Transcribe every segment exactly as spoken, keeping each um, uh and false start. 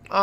อ๋อ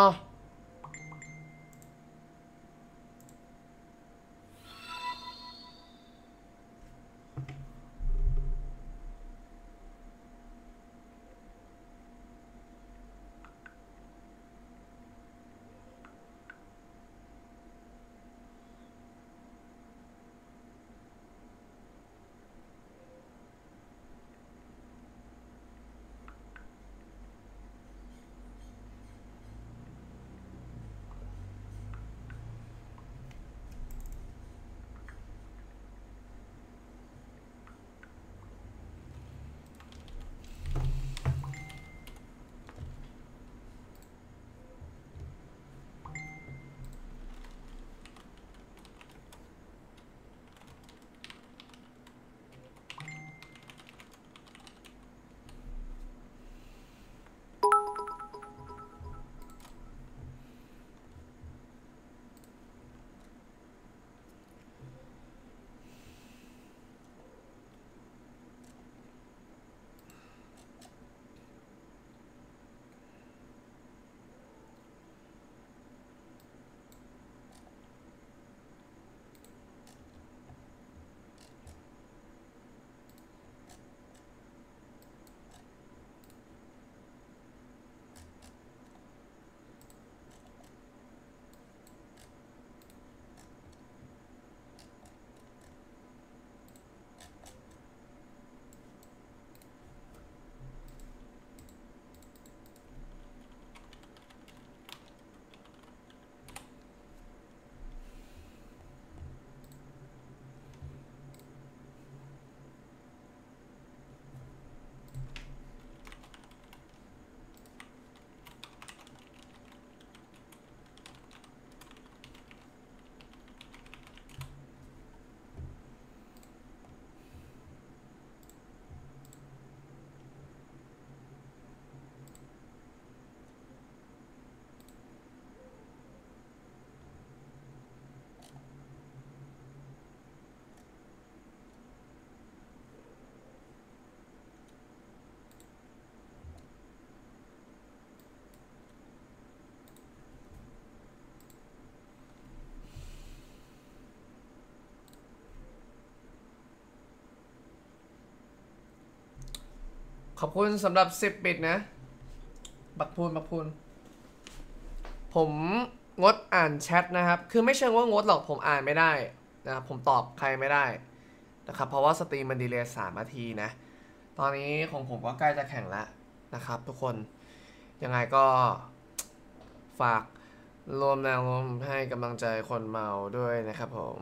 ขอบคุณสำหรับสิบบิตนะบักพูนบักพูนผมงดอ่านแชทนะครับคือไม่เชิงว่างดหรอกผมอ่านไม่ได้นะครับผมตอบใครไม่ได้นะครับเพราะว่าสตรีมมันดีเลย์สามนาทีนะตอนนี้ของผมก็ใกล้จะแข่งแล้วนะครับทุกคนยังไงก็ฝากรวมแรงรวมให้กำลังใจคนเมาด้วยนะครับผม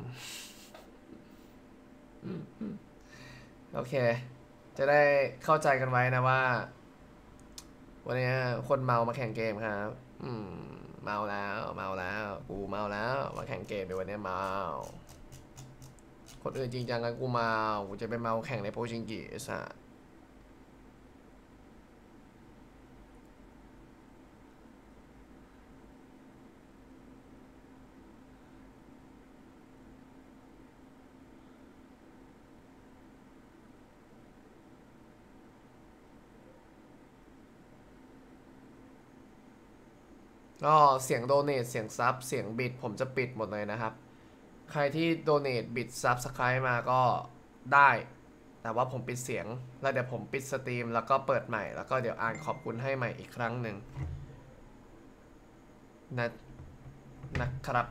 โอเคจะได้เข้าใจกันไว้นะว่าวันนี้คนเมามาแข่งเกมครับอืมเมาแล้วเมาแล้วกูเมาแล้วมาแข่งเกมในวันนี้เมาคนอื่นจริงจังกันกูเมากูจะไปเมาแข่งในโปชิงกิไอ้สัสก็เสียงโดเนทเสียงซับเสียงบิดผมจะปิดหมดเลยนะครับใครที่โดเนทบิดซับสไครต์มาก็ได้แต่ว่าผมปิดเสียงแล้วเดี๋ยวผมปิดสตรีมแล้วก็เปิดใหม่แล้วก็เดี๋ยวอ่านขอบคุณให้ใหม่อีกครั้งหนึ่งนะนะครับ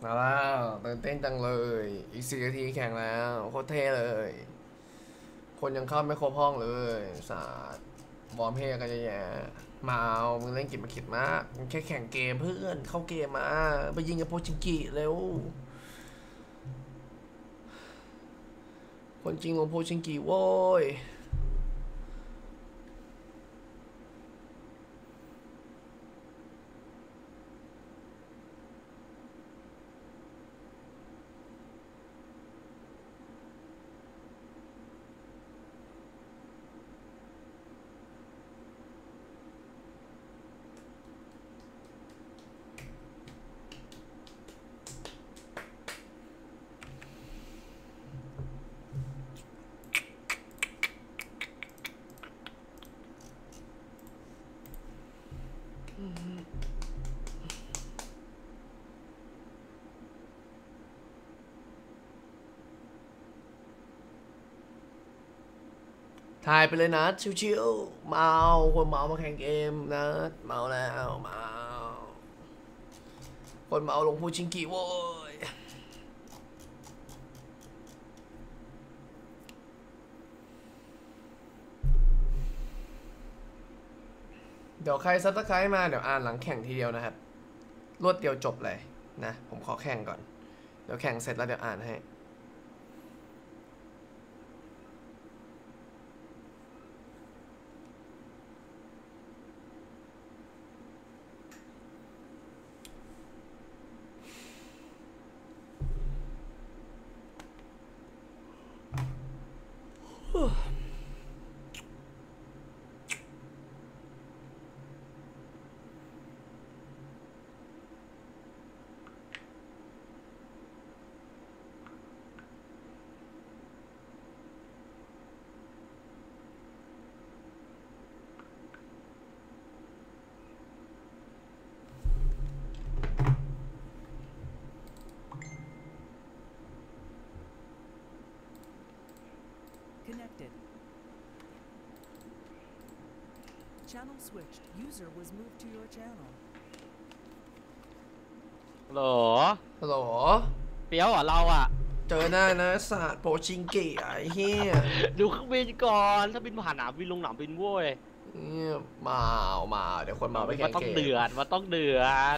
มาแล้วตื่นเต้นจังเลยอีกสี่นาทีแข่งแล้วโคตรเท่เลยคนยังเข้าไม่ครบห้องเลยสาดบอมเฮ่กันเยอะแยะมาเอามึงเล่นกิจมาขิดมากมึงแค่แข่งเกมเพื่อนเข้าเกมมาไปยิงกับโพชิงกิเร็วคนจริงของโพชิงกิโว้ยถ่ายไปเลยนะชิวๆเมาคนเมามาแข่งเกมนะเมาแล้วเมาคนเมาลงพูชิงกิโว้ยเดี๋ยวใครซับสไครต์มาเดี๋ยวอ่านหลังแข่งทีเดียวนะครับรวดเดียวจบเลยนะผมขอแข่งก่อนเดี๋ยวแข่งเสร็จแล้วเดี๋ยวอ่านให้ Connected. Channel switched. User was moved to your channel. หรอฮัลโหลเปียวเหรอเราอ่ะเจอหน้านะศาสตร์โพชิงกิไอ้เหี้ยดูเครื่องบินก่อนถ้าบินผ่านหนามบินลงหนามบินโว้ยเนี่ยมาเอามาเดี๋ยวคนมาไปแข่มันงต้องเกมเดือดมันต้องเดือด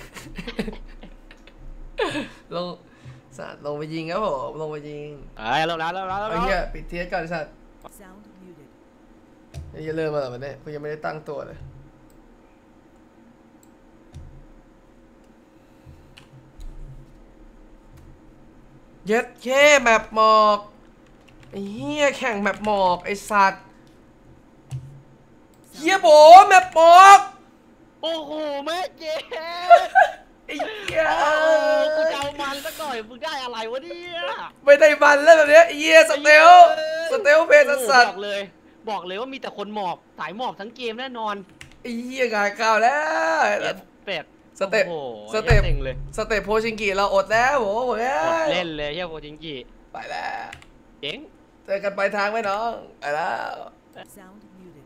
ลงสัตว์ลงไปยิงครับผมลงไปยิงเอ้ยแล้วนะแล้วนะแล้วไอ้เหี้ยปิดเทียสก่อนสัตว์ Sound muted. ไอ้เหี้ยเริ่มมาแล้วมันเนี่ยกูยังไม่ได้ตั้งตัวเลยเย็ดแค่แมปหมอกไอ้เหี้ยแข่งแมปหมอกไอ้สัตว์เหี้ยโบแมปหมอกโอ้โหแม่เจ๊ไอ้เหี้ยโอ้กูจะเอามันสักหน่อยมึงได้อะไรวะเนี่ยไม่ได้มันแล้วแบบเนี้ยไอ้เหี้ยสเตลสเตลเพจสัตบว์อกเลยบอกเลยว่ามีแต่คนหมอบสายหมอบทั้งเกมแน่นอนไอ้เหี้ยงานข้าวแล้วเป็ดสเต็ปโอ้โหสเต็ปเต็งเลยสเตปโพชิงกิเราอดแล้วโหหมดแล้กวดเล่นเลยเฮียโปจิงกิไปแล้วเจ๋งเจอกันปลายทางไหมน้องไปแล้ว Sound muted.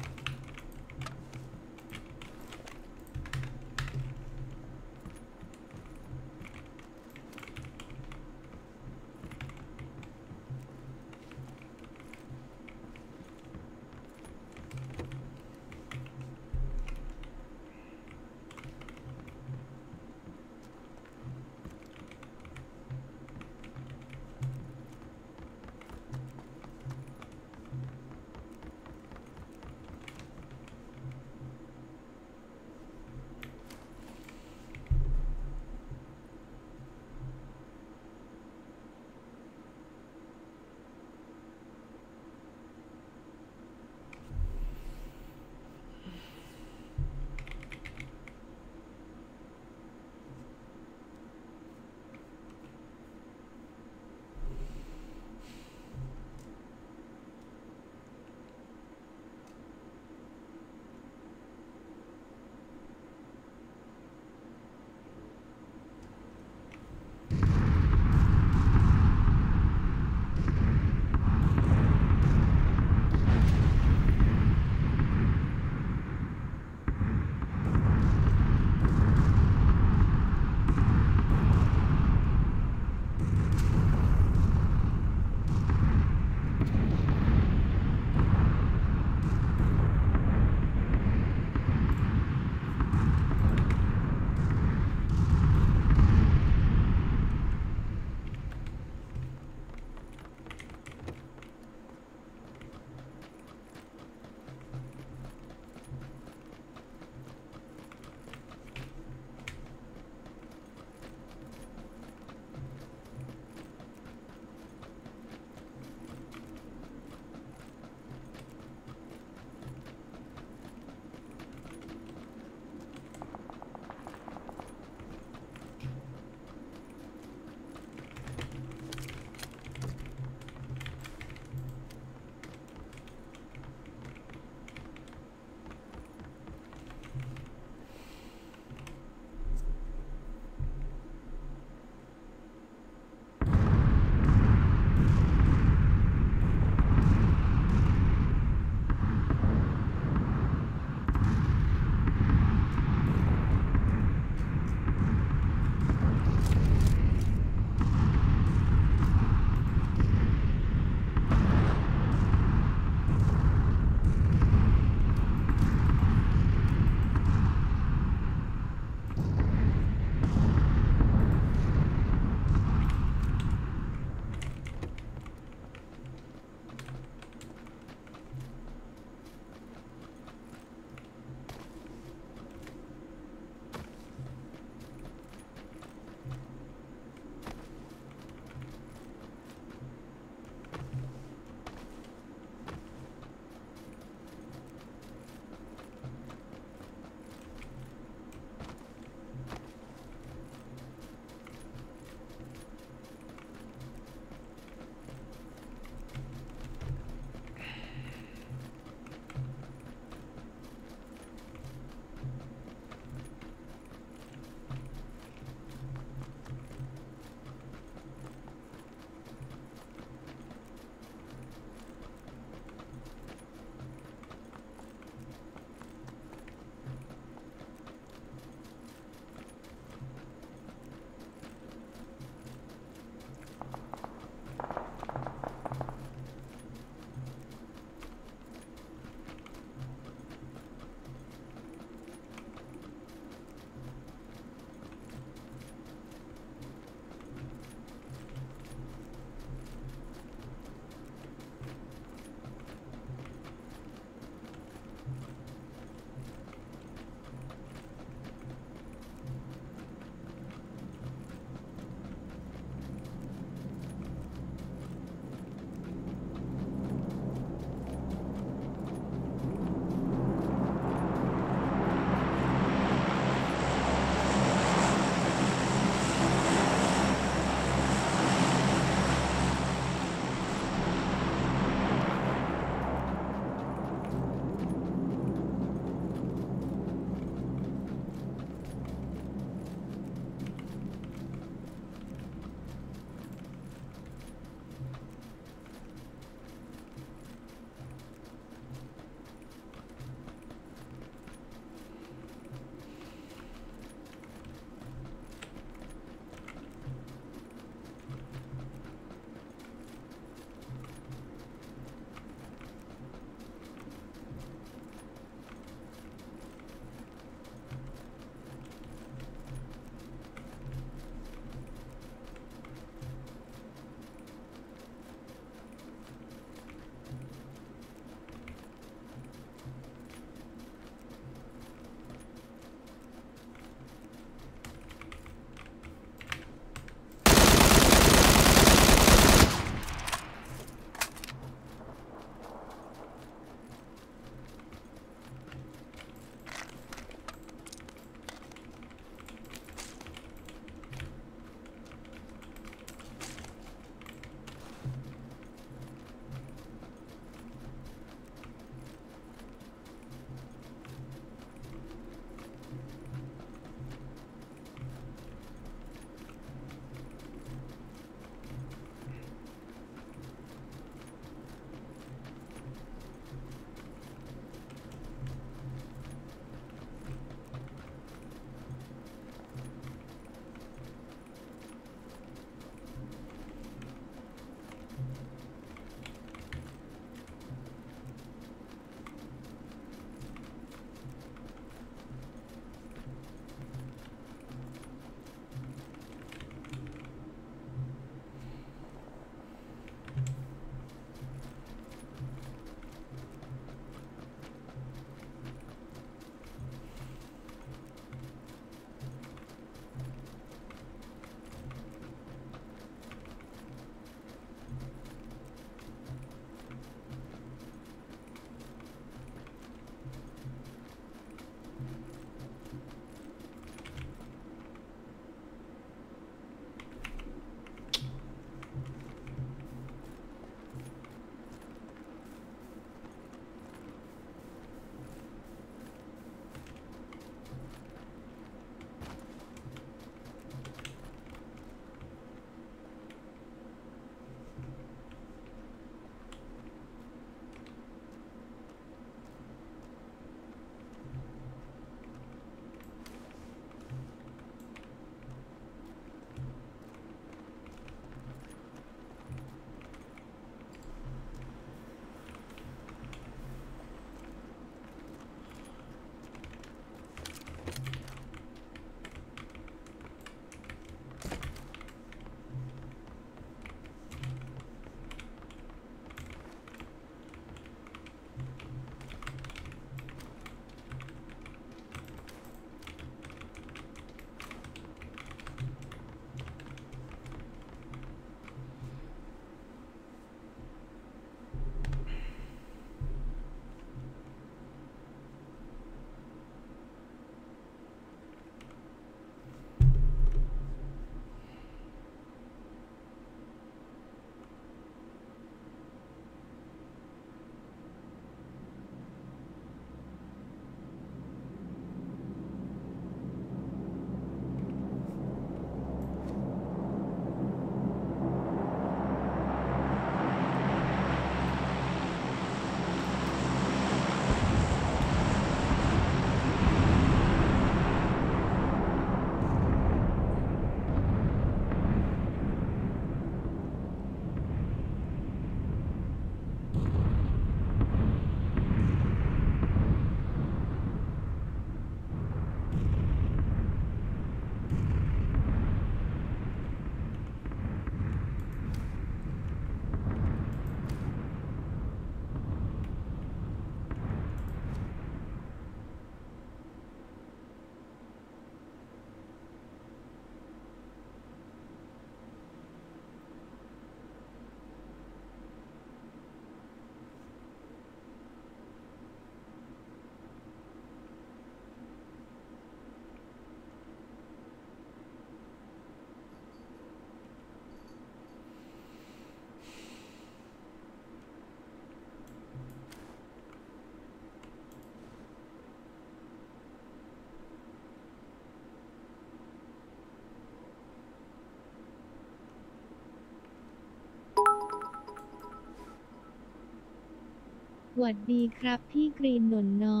หวัดดีครับพี่กรีนหนนนอ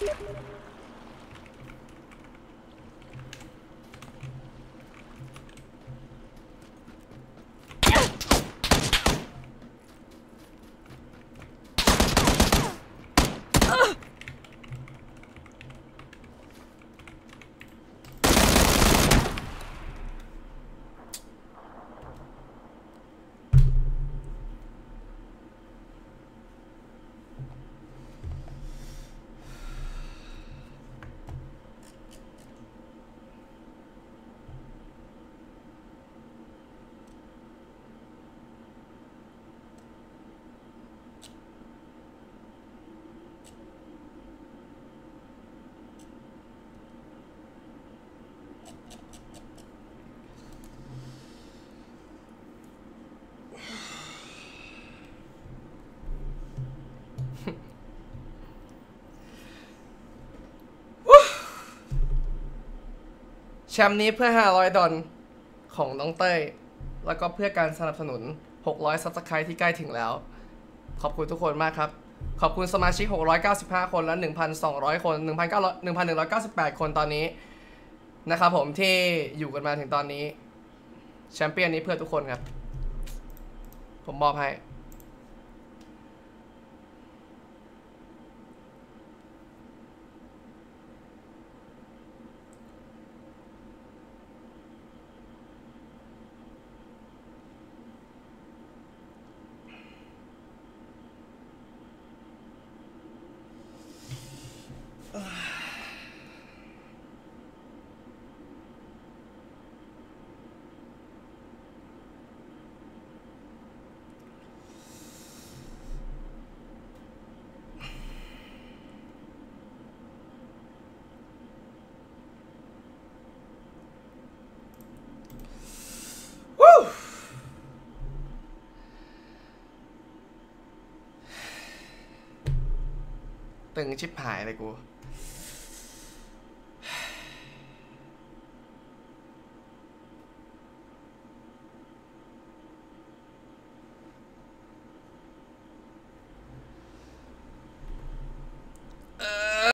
แชมป์นี้เพื่อห้าร้อยดอลของน้องเต้ยแล้วก็เพื่อการสนับสนุนหกร้อยซับสไครต์ที่ใกล้ถึงแล้วขอบคุณทุกคนมากครับขอบคุณสมาชิกหกร้อยเก้าสิบห้าคนและ หนึ่งพันสองร้อย คน หนึ่งพันเก้าร้อย หนึ่งพันหนึ่งร้อยเก้าสิบแปด คนตอนนี้นะครับผมที่อยู่กันมาถึงตอนนี้แชมเปี้ยนนี้เพื่อทุกคนครับผมมอบให้ตึงชิบหายเลยกู